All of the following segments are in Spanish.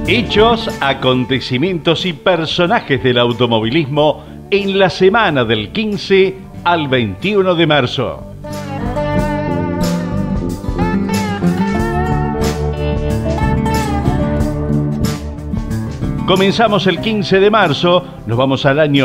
Hechos, acontecimientos y personajes del automovilismo en la semana del 15 al 21 de marzo. Comenzamos el 15 de marzo, nos vamos al año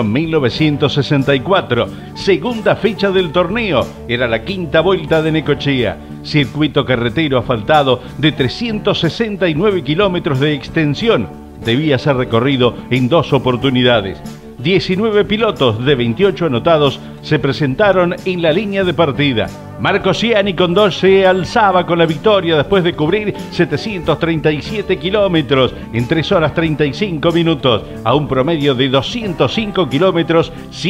1964, segunda fecha del torneo, era la quinta vuelta de Necochea, circuito carretero asfaltado de 369 kilómetros de extensión, debía ser recorrido en 2 oportunidades. 19 pilotos de 28 anotados se presentaron en la línea de partida. Marco Ciani con 2 se alzaba con la victoria después de cubrir 737 kilómetros en 3 horas 35 minutos, a un promedio de 205 kilómetros,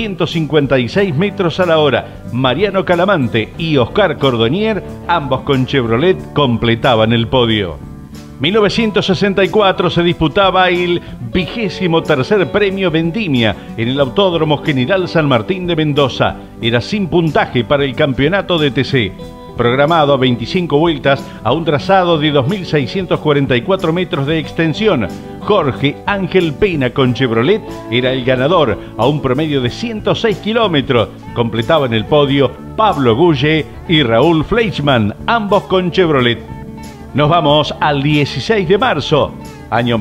156 metros a la hora. Mariano Calamante y Oscar Cordonier, ambos con Chevrolet, completaban el podio. 1964 se disputaba el 23º Premio Vendimia en el Autódromo General San Martín de Mendoza. Era sin puntaje para el campeonato de TC. Programado a 25 vueltas a un trazado de 2.644 metros de extensión, Jorge Ángel Pena con Chevrolet era el ganador a un promedio de 106 kilómetros. Completaban el podio Pablo Gulle y Raúl Fleischmann, ambos con Chevrolet. Nos vamos al 16 de marzo, año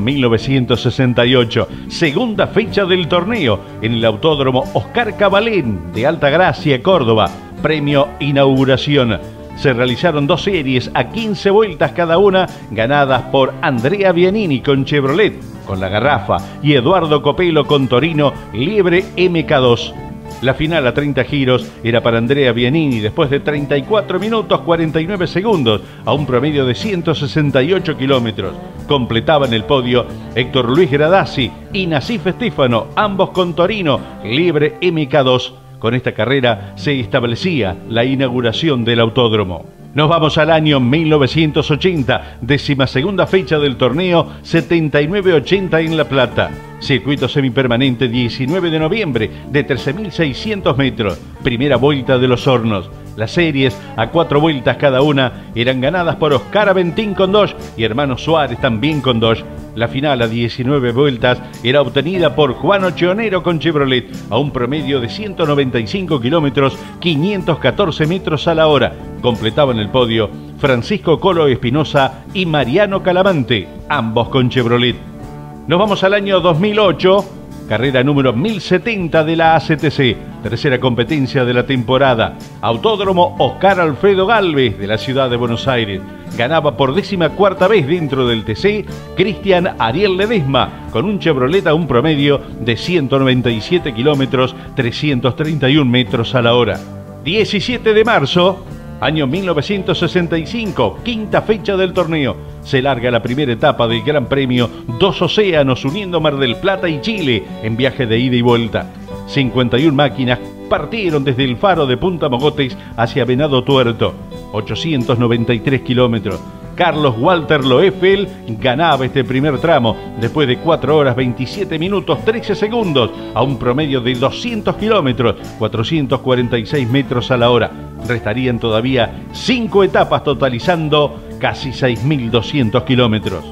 1968, segunda fecha del torneo en el Autódromo Oscar Cabalén de Altagracia, Córdoba, premio inauguración. Se realizaron 2 series a 15 vueltas cada una, ganadas por Andrea Bianini con Chevrolet, con la Garrafa, y Eduardo Copelo con Torino Liebre MK2. La final a 30 giros era para Andrea Bianini después de 34 minutos 49 segundos a un promedio de 168 kilómetros. Completaban el podio Héctor Luis Gradasi y Nasif Estífano, ambos con Torino Liebre MK2. Con esta carrera se establecía la inauguración del autódromo. Nos vamos al año 1980, 12ª fecha del torneo 79-80 en La Plata. Circuito semipermanente 19 de noviembre de 13.600 metros. Primera vuelta de Los Hornos. Las series a 4 vueltas cada una eran ganadas por Oscar Aventín con Dodge y Hermano Suárez también con Dodge. La final a 19 vueltas era obtenida por Juan Ochionero con Chevrolet a un promedio de 195 kilómetros, 514 metros a la hora. Completaban el podio Francisco Colo Espinosa y Mariano Calamante, ambos con Chevrolet. Nos vamos al año 2008, carrera número 1070 de la ACTC, tercera competencia de la temporada. Autódromo Oscar Alfredo Gálvez de la ciudad de Buenos Aires. Ganaba por 14ª vez dentro del TC Cristian Ariel Ledesma con un Chevrolet a un promedio de 197 kilómetros, 331 metros a la hora. 17 de marzo, año 1965, quinta fecha del torneo. Se larga la primera etapa del Gran Premio Dos Océanos uniendo Mar del Plata y Chile en viaje de ida y vuelta. 51 máquinas partieron desde el faro de Punta Mogotes hacia Venado Tuerto, 893 kilómetros. Carlos Walter Loeffel ganaba este primer tramo después de 4 horas 27 minutos 13 segundos a un promedio de 200 kilómetros, 446 metros a la hora. Restarían todavía 5 etapas totalizando casi 6.200 kilómetros.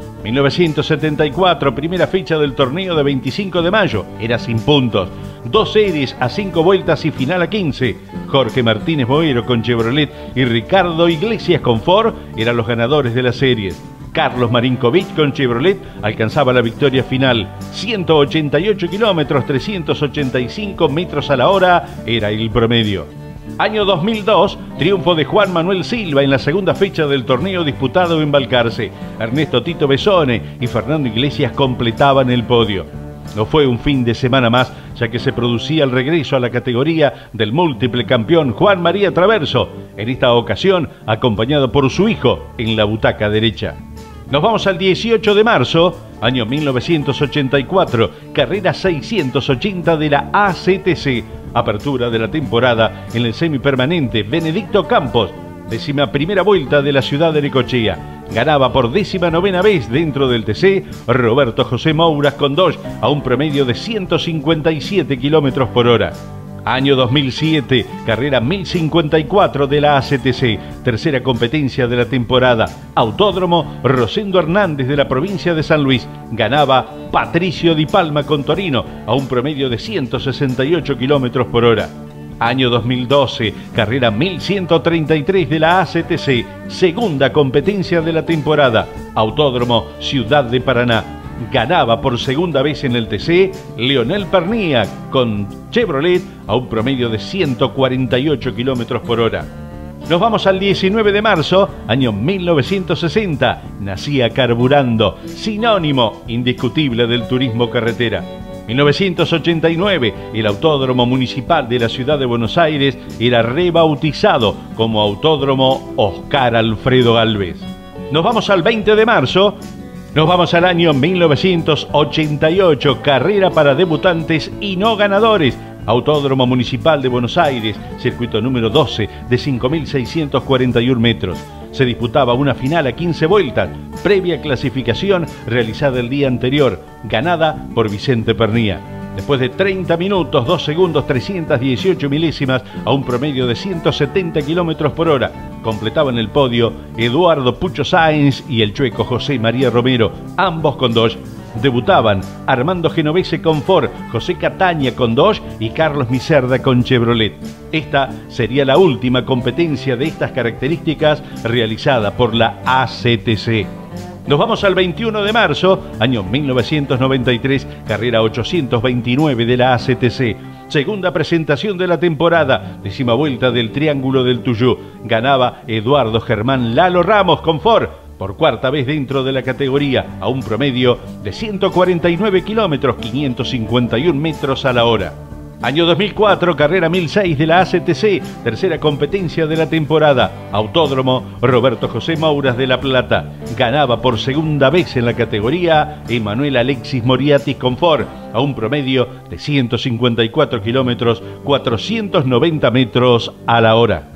1974, primera fecha del torneo de 25 de mayo, era sin puntos. 2 series a 5 vueltas y final a 15. Jorge Martínez Boero con Chevrolet y Ricardo Iglesias con Ford eran los ganadores de las series. Carlos Marinkovic con Chevrolet alcanzaba la victoria final. 188 kilómetros, 385 metros a la hora era el promedio. Año 2002, triunfo de Juan Manuel Silva en la segunda fecha del torneo disputado en Balcarce. Ernesto Tito Besone y Fernando Iglesias completaban el podio. No fue un fin de semana más, ya que se producía el regreso a la categoría del múltiple campeón Juan María Traverso, en esta ocasión acompañado por su hijo en la butaca derecha. Nos vamos al 18 de marzo, año 1984, carrera 680 de la ACTC. Apertura de la temporada en el semipermanente Benedicto Campos, 11ª vuelta de la ciudad de Necochea. Ganaba por 19ª vez dentro del TC Roberto José Mouras con Dodge a un promedio de 157 kilómetros por hora. Año 2007, carrera 1054 de la ACTC, tercera competencia de la temporada. Autódromo Rosendo Hernández de la provincia de San Luis. Ganaba Patricio Di Palma con Torino a un promedio de 168 kilómetros por hora. Año 2012, carrera 1133 de la ACTC, segunda competencia de la temporada. Autódromo Ciudad de Paraná. Ganaba por segunda vez en el TC Leonel Pernía con Chevrolet a un promedio de 148 kilómetros por hora. Nos vamos al 19 de marzo, año 1960. Nacía Carburando, sinónimo indiscutible del turismo carretera. 1989, el Autódromo Municipal de la Ciudad de Buenos Aires era rebautizado como Autódromo Oscar Alfredo Gálvez. Nos vamos al 20 de marzo. Nos vamos al año 1988, carrera para debutantes y no ganadores. Autódromo Municipal de Buenos Aires, circuito número 12 de 5.641 metros. Se disputaba una final a 15 vueltas, previa clasificación realizada el día anterior, ganada por Vicente Pernía. Después de 30 minutos, 2 segundos, 318 milésimas a un promedio de 170 kilómetros por hora. Completaban el podio Eduardo Pucho Sáenz y el chueco José María Romero, ambos con Dodge. Debutaban Armando Genovese con Ford, José Cataña con Dodge y Carlos Micerda con Chevrolet. Esta sería la última competencia de estas características realizada por la ACTC. Nos vamos al 21 de marzo, año 1993, carrera 829 de la ACTC. Segunda presentación de la temporada, 10ª vuelta del Triángulo del Tuyú. Ganaba Eduardo Germán Lalo Ramos con Ford, por cuarta vez dentro de la categoría, a un promedio de 149 kilómetros, 551 metros a la hora. Año 2004, carrera 1006 de la ACTC, tercera competencia de la temporada. Autódromo Roberto José Mouras de La Plata. Ganaba por segunda vez en la categoría Emanuel Alexis Moriatis con Ford, a un promedio de 154 kilómetros, 490 metros a la hora.